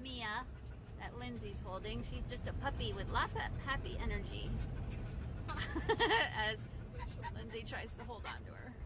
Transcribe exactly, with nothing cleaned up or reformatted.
Mia that Lindsay's holding. She's just a puppy with lots of happy energy as Lindsay tries to hold on to her.